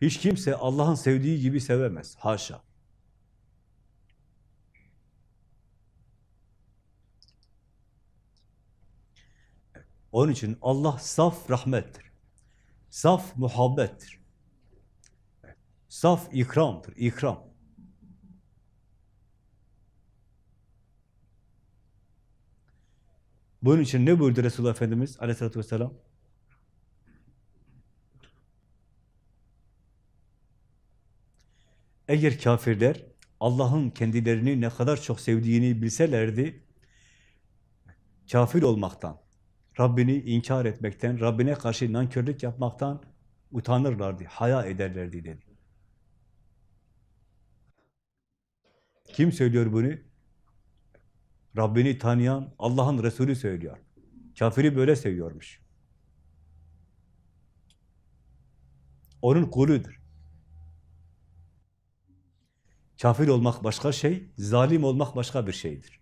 Hiç kimse Allah'ın sevdiği gibi sevemez. Haşa. Onun için Allah saf rahmettir. Saf muhabbettir. Saf ikramdır, ikram. Bunun için ne buyurdu Resulullah Efendimiz Aleyhisselatü Vesselam? Eğer kafirler Allah'ın kendilerini ne kadar çok sevdiğini bilselerdi, kafir olmaktan, Rabbini inkar etmekten, Rabbine karşı nankörlük yapmaktan utanırlardı, haya ederlerdi dedi. Kim söylüyor bunu? Rabbini tanıyan Allah'ın Resulü söylüyor. Kafiri böyle seviyormuş. Onun kuludur. Kafir olmak başka şey, zalim olmak başka bir şeydir.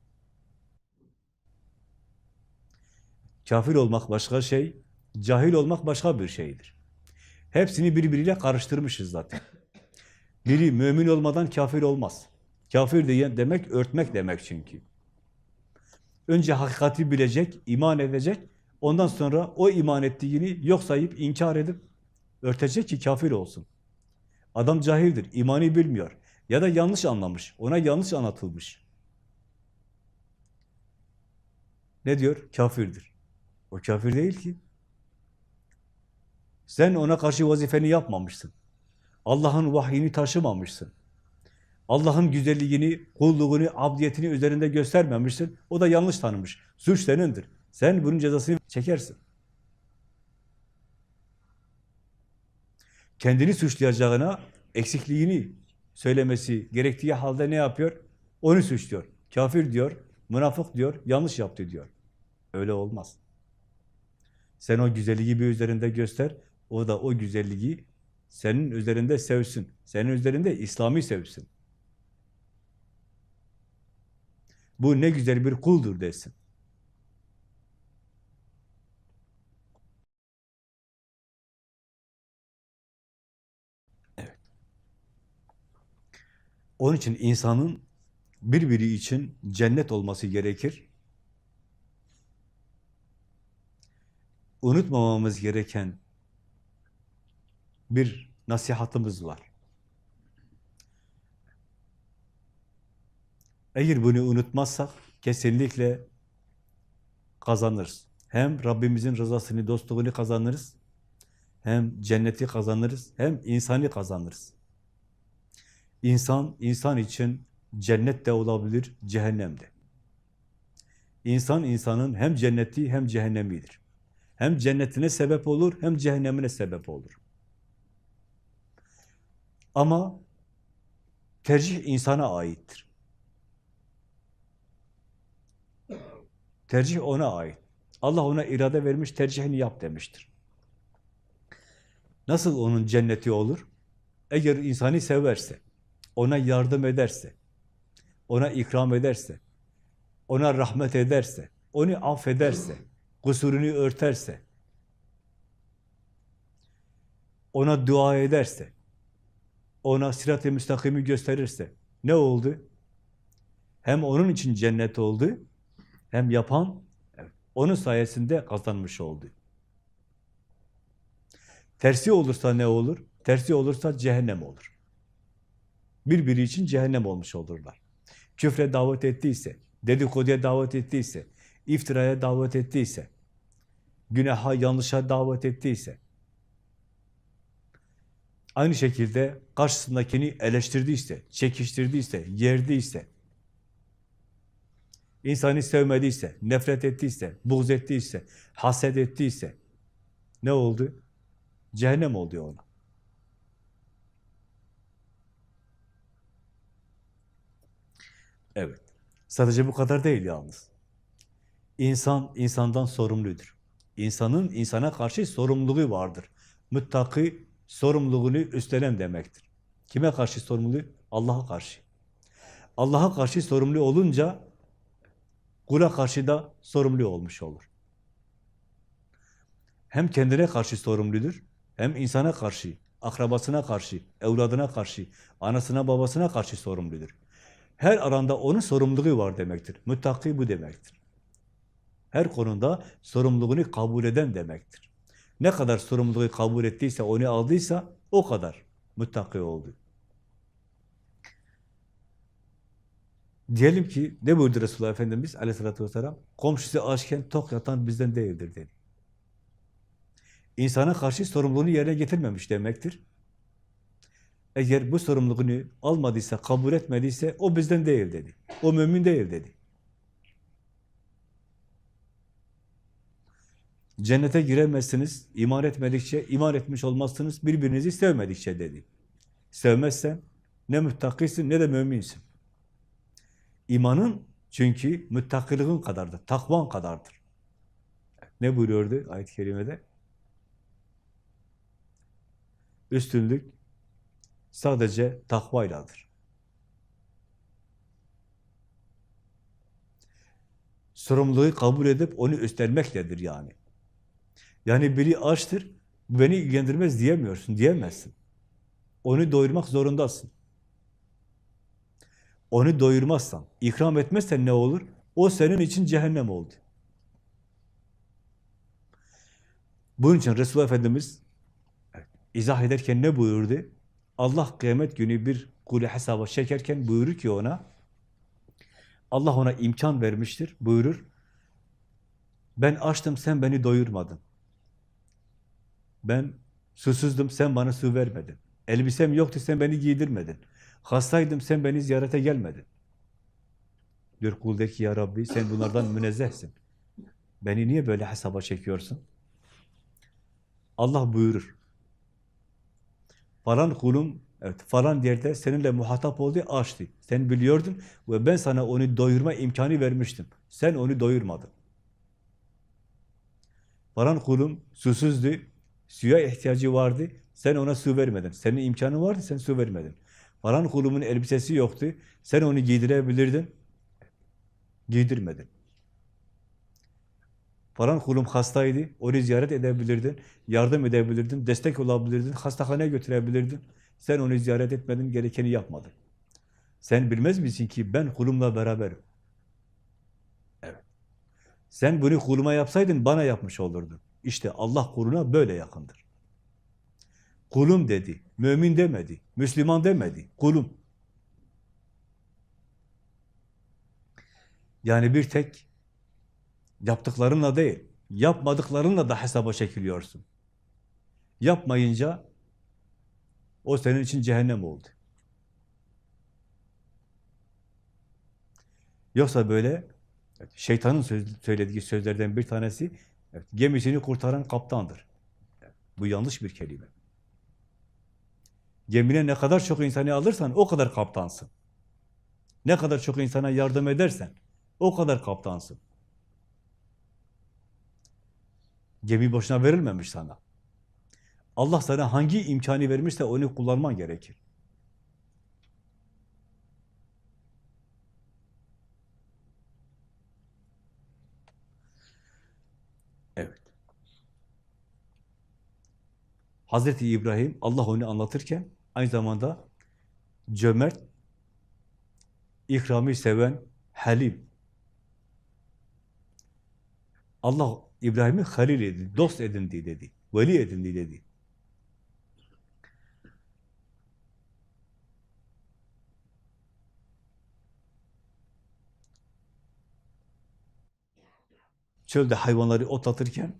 Kafir olmak başka şey, cahil olmak başka bir şeydir. Hepsini birbiriyle karıştırmışız zaten. Biri mümin olmadan kafir olmaz. Kafir diye demek, örtmek demek çünkü. Önce hakikati bilecek, iman edecek, ondan sonra o iman ettiğini yok sayıp, inkar edip örtecek ki kafir olsun. Adam cahildir, imanı bilmiyor. Ya da yanlış anlamış, ona yanlış anlatılmış. Ne diyor? Kafirdir. O kafir değil ki. Sen ona karşı vazifeni yapmamışsın. Allah'ın vahyini taşımamışsın. Allah'ın güzelliğini, kulluğunu, abdiyetini üzerinde göstermemişsin. O da yanlış tanımış. Suç senindir. Sen bunun cezasını çekersin. Kendini suçlayacağına eksikliğini söylemesi gerektiği halde ne yapıyor? Onu suçluyor. Kafir diyor, münafık diyor, yanlış yaptı diyor. Öyle olmaz. Sen o güzelliği bir üzerinde göster, o da o güzelliği senin üzerinde sevsin. Senin üzerinde İslami sevsin. Bu ne güzel bir kuldur desin. Onun için insanın birbiri için cennet olması gerekir. Unutmamamız gereken bir nasihatımız var. Eğer bunu unutmazsak kesinlikle kazanırız. Hem Rabbimizin rızasını, dostluğunu kazanırız, hem cenneti kazanırız, hem insani kazanırız. İnsan, insan için cennet de olabilir, cehennem de. İnsan, insanın hem cenneti hem cehennemidir. Hem cennetine sebep olur, hem cehennemine sebep olur. Ama tercih insana aittir. Tercih ona ait. Allah ona irade vermiş, tercihini yap demiştir. Nasıl onun cenneti olur? Eğer insanı severse, ona yardım ederse, ona ikram ederse, ona rahmet ederse, onu affederse, kusurunu örterse, ona dua ederse, ona sırat-ı müstakimi gösterirse ne oldu? Hem onun için cennet oldu, hem yapan evet, onun sayesinde kazanmış oldu. Tersi olursa ne olur? Tersi olursa cehennem olur. Birbiri için cehennem olmuş olurlar. Küfre davet ettiyse, dedikoduya davet ettiyse, iftiraya davet ettiyse, günaha, yanlışa davet ettiyse, aynı şekilde karşısındakini eleştirdiyse, çekiştirdiyse, yerdiyse, insanı sevmediyse, nefret ettiyse, buğz ettiyse, haset ettiyse, ne oldu? Cehennem oldu ona. Evet. Sadece bu kadar değil yalnız. İnsan, insandan sorumludur. İnsanın insana karşı sorumluluğu vardır. Muttaki sorumluluğunu üstlenen demektir. Kime karşı sorumlu? Allah'a karşı. Allah'a karşı sorumlu olunca kula karşı da sorumlu olmuş olur. Hem kendine karşı sorumludur, hem insana karşı akrabasına karşı, evladına karşı, anasına babasına karşı sorumludur. Her alanda onun sorumluluğu var demektir. Müttaki bu demektir. Her konuda sorumluluğunu kabul eden demektir. Ne kadar sorumluluğu kabul ettiyse, onu aldıysa o kadar müttaki oldu. Diyelim ki ne buyurdu Resulullah Efendimiz Aleyhisselatü Vesselam? Komşusu açken tok yatan bizden değildir dedi. İnsana karşı sorumluluğunu yerine getirmemiş demektir. Eğer bu sorumluluğunu almadıysa, kabul etmediyse o bizden değil dedi. O mümin değil dedi. Cennete giremezsiniz, iman etmedikçe, iman etmiş olmazsınız, birbirinizi sevmedikçe dedi. Sevmezsen ne müttakisin ne de müminsin. İmanın çünkü müttakilığın kadardır, takvan kadardır. Ne buyuruyordu ayet-i kerimede? Üstünlük sadece takvayladır. Sorumluluğu kabul edip onu üstlenmektedir yani. Yani biri açtır, beni ilgilendirmez diyemiyorsun, diyemezsin. Onu doyurmak zorundasın. Onu doyurmazsan, ikram etmezsen ne olur? O senin için cehennem oldu. Bunun için Resulullah Efendimiz izah ederken ne buyurdu? Allah kıyamet günü bir kulü hesaba çekerken buyurur ki ona, Allah ona imkan vermiştir, buyurur. Ben açtım, sen beni doyurmadın. Ben susuzdum, sen bana su vermedin. Elbisem yoktu, sen beni giydirmedin. Hastaydım, sen beni ziyarete gelmedin. Diyor kul der ki, ya Rabbi sen bunlardan münezzehsin. Beni niye böyle hesaba çekiyorsun? Allah buyurur. Falan kulum, evet, falan yerde seninle muhatap oldu, açtı. Sen biliyordun ve ben sana onu doyurma imkanı vermiştim. Sen onu doyurmadın. Falan kulum susuzdu, suya ihtiyacı vardı, sen ona su vermedin. Senin imkanın vardı, sen su vermedin. Falan kulumun elbisesi yoktu, sen onu giydirebilirdin, giydirmedin. Falan kulum hastaydı, onu ziyaret edebilirdin, yardım edebilirdin, destek olabilirdin, hastahaneye götürebilirdin. Sen onu ziyaret etmedin, gerekeni yapmadın. Sen bilmez misin ki ben kulumla beraberim? Evet. Sen bunu kuluma yapsaydın bana yapmış olurdun. İşte Allah kuluna böyle yakındır. Kulum dedi, mümin demedi, Müslüman demedi, kulum. Yani bir tek yaptıklarınla değil, yapmadıklarınla da hesaba çekiliyorsun. Yapmayınca o senin için cehennem oldu. Yoksa böyle evet, şeytanın söylediği sözlerden bir tanesi evet, gemisini kurtaran kaptandır. Bu yanlış bir kelime. Gemine ne kadar çok insanı alırsan o kadar kaptansın. Ne kadar çok insana yardım edersen o kadar kaptansın. Gemi boşuna verilmemiş sana. Allah sana hangi imkanı vermişse onu kullanman gerekir. Evet. Hazreti İbrahim, Allah onu anlatırken aynı zamanda cömert, ikramı seven, halim. Allah İbrahim'i halil edindi, dost edindi dedi, veli edindi dedi. Çölde hayvanları otlatırken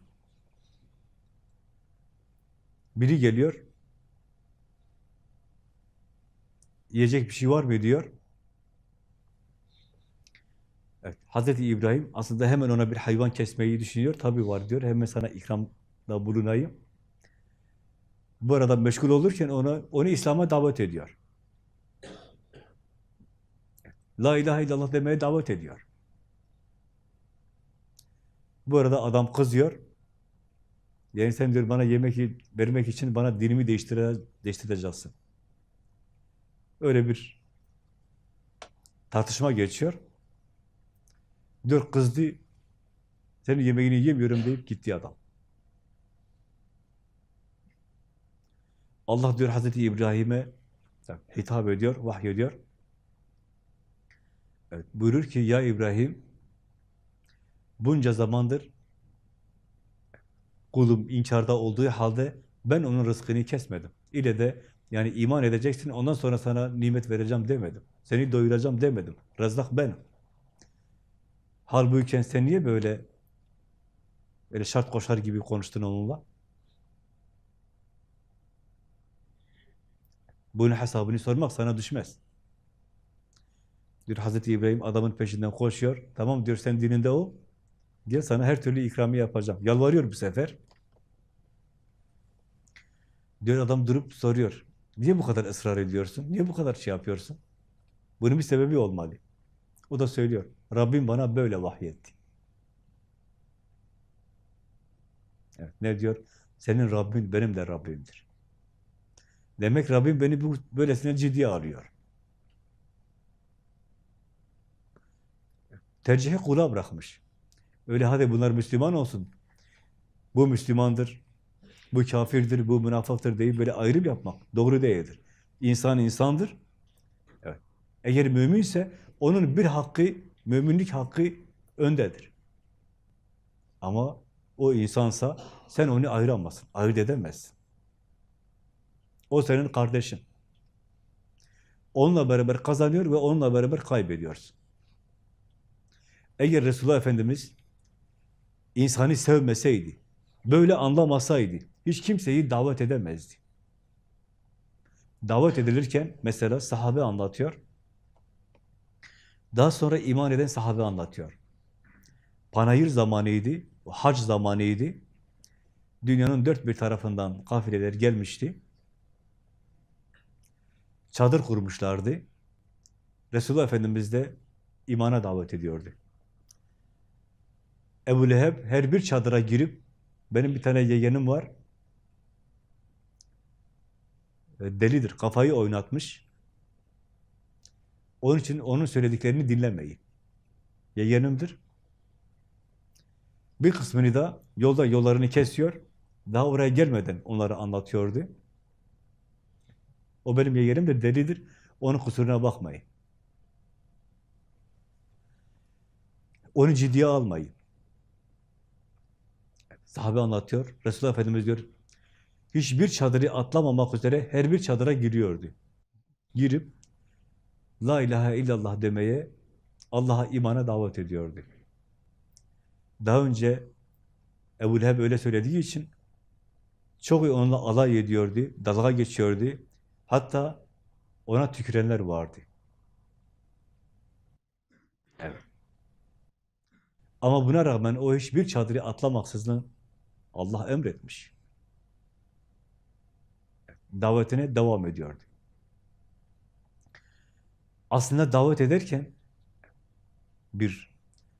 biri geliyor, yiyecek bir şey var mı diyor. Evet, Hazreti İbrahim aslında hemen ona bir hayvan kesmeyi düşünüyor. Tabii var diyor, hemen sana ikramda bulunayım. Bu arada meşgul olurken onu İslam'a davet ediyor. La ilahe illallah demeye davet ediyor. Bu arada adam kızıyor. Yani sen diyor bana yemek vermek için bana dinimi değiştireceksin. Öyle bir tartışma geçiyor. Diyor kızdı, senin yemeğini yemiyorum deyip gitti adam. Allah diyor Hazreti İbrahim'e hitap ediyor, vahyediyor. Evet, buyurur ki ya İbrahim, bunca zamandır kulum inkarda olduğu halde ben onun rızkını kesmedim. İle de yani iman edeceksin, ondan sonra sana nimet vereceğim demedim. Seni doyuracağım demedim. Rızık benim. Halbuki sen niye böyle şart koşar gibi konuştun onunla? Bunun hesabını sormak sana düşmez. Diyor Hazreti İbrahim adamın peşinden koşuyor. Tamam diyor, sen dininde ol. Gel sana her türlü ikramı yapacağım. Yalvarıyor bu sefer. Diyor adam durup soruyor. Niye bu kadar ısrar ediyorsun? Niye bu kadar şey yapıyorsun? Bunun bir sebebi olmalı. O da söylüyor. Rabbim bana böyle vahyetti. Evet, ne diyor? Senin Rabbin benim de Rabbimdir. Demek Rabbim beni böylesine ciddiye alıyor. Tercihi kula bırakmış. Öyle hadi bunlar Müslüman olsun. Bu Müslümandır, bu kafirdir, bu münafıktır deyip böyle ayrım yapmak doğru değildir. İnsan insandır. Evet. Eğer müminse onun bir hakkı, müminlik hakkı öndedir. Ama o insansa sen onu ayıramazsın, ayırt edemezsin. O senin kardeşin. Onunla beraber kazanıyor ve onunla beraber kaybediyorsun. Eğer Resulullah Efendimiz insanı sevmeseydi, böyle anlamasaydı, hiç kimseyi davet edemezdi. Davet edilirken mesela sahabe anlatıyor, daha sonra iman eden sahabe anlatıyor. Panayır zamanıydı, hac zamanıydı. Dünyanın dört bir tarafından kafileler gelmişti. Çadır kurmuşlardı. Resulullah Efendimiz de imana davet ediyordu. Ebu Leheb her bir çadıra girip, benim bir tane yeğenim var, delidir, kafayı oynatmış. Onun için onun söylediklerini dinlemeyin. Yeğenimdir. Bir kısmını da yolda yollarını kesiyor. Daha oraya gelmeden onları anlatıyordu. O benim yeğenimdir, delidir. Onun kusuruna bakmayın. Onu ciddiye almayın. Sahabe anlatıyor. Resulullah Efendimiz diyor, hiçbir çadırı atlamamak üzere her bir çadıra giriyordu. Girip La ilahe illallah demeye, Allah'a imana davet ediyordu. Daha önce Ebu Leheb öyle söylediği için çok onunla alay ediyordu, dalga geçiyordu. Hatta ona tükürenler vardı. Evet. Ama buna rağmen o hiçbir çadırı atlamaksızın Allah emretmiş. Davetine devam ediyordu. Aslında davet ederken bir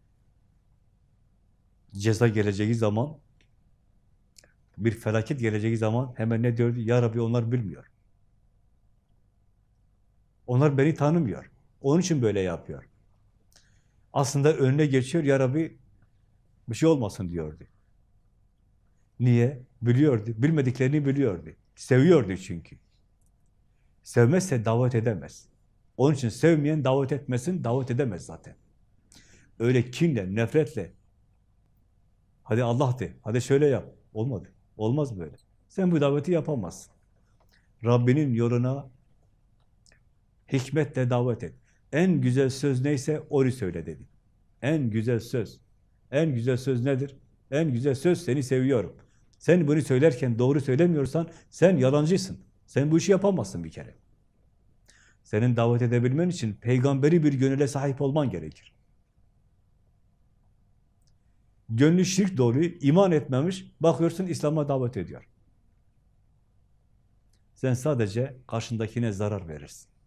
ceza geleceği zaman, bir felaket geleceği zaman hemen ne diyordu? Ya Rabbi onlar bilmiyor. Onlar beni tanımıyor. Onun için böyle yapıyor. Aslında önüne geçiyor, Ya Rabbi bir şey olmasın diyordu. Niye? Biliyordu. Bilmediklerini biliyordu. Seviyordu çünkü. Sevmezse davet edemez. Onun için sevmeyen davet etmesin, davet edemez zaten. Öyle kinle, nefretle, hadi Allah de, hadi şöyle yap. Olmadı. Olmaz böyle. Sen bu daveti yapamazsın. Rabbinin yoluna hikmetle davet et. En güzel söz neyse onu söyle dedi. En güzel söz. En güzel söz nedir? En güzel söz seni seviyorum. Sen bunu söylerken doğru söylemiyorsan sen yalancısın. Sen bu işi yapamazsın bir kere. Senin davet edebilmen için peygamberi bir gönüle sahip olman gerekir. Gönlü şirk dolu, iman etmemiş, bakıyorsun İslam'a davet ediyor. Sen sadece karşındakine zarar verirsin.